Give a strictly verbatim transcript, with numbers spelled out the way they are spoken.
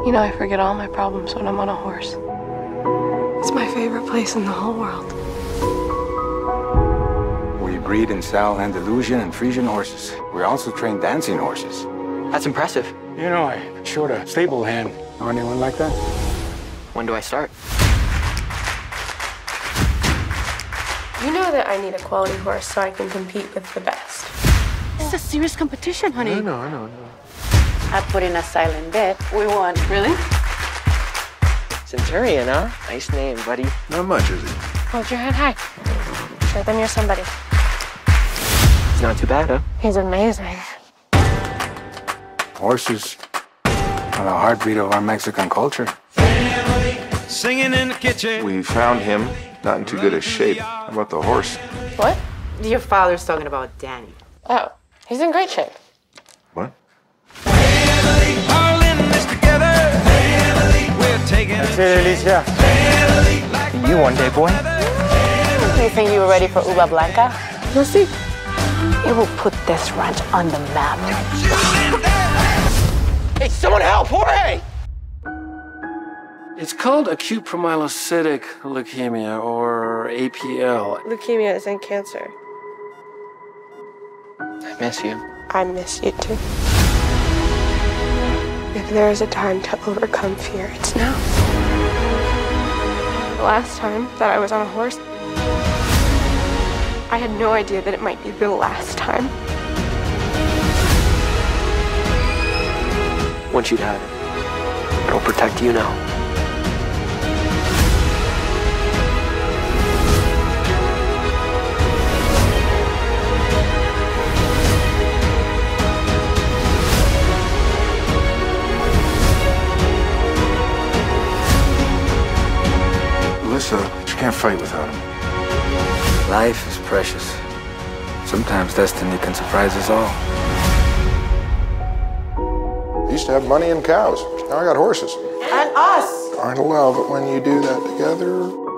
You know, I forget all my problems when I'm on a horse. It's my favorite place in the whole world. We breed and sell Andalusian and Frisian horses. We also train dancing horses. That's impressive. You know, I showed a stable hand. Know anyone like that? When do I start? You know that I need a quality horse so I can compete with the best. This is a serious competition, honey. I know, I know, I know. I put in a silent bet. We won. Really? Centurion, huh? Nice name, buddy. Not much, is it? Hold your head high. Show them you're somebody. It's not too bad, huh? He's amazing. Horses are the heartbeat of our Mexican culture. Singing in the kitchen. We found him not in too good a shape. How about the horse? What? Your father's talking about Danny. Oh, he's in great shape. What? All in this together. We're taking That's it, Alicia. You one day, boy. You think you were ready for Uva Blanca? You'll see. It will put this ranch on the map. Hey, someone help! Jorge! It's called acute promyelocytic leukemia, or A P L. Leukemia isn't cancer. I miss you. I miss you too. If there is a time to overcome fear, it's now. The last time that I was on a horse, I had no idea that it might be the last time. Once you'd had it, it'll protect you now. Alyssa, she can't fight without him. Life is precious. Sometimes destiny can surprise us all. I used to have money and cows. Now I got horses. And us. Aren't allowed, but when you do that together,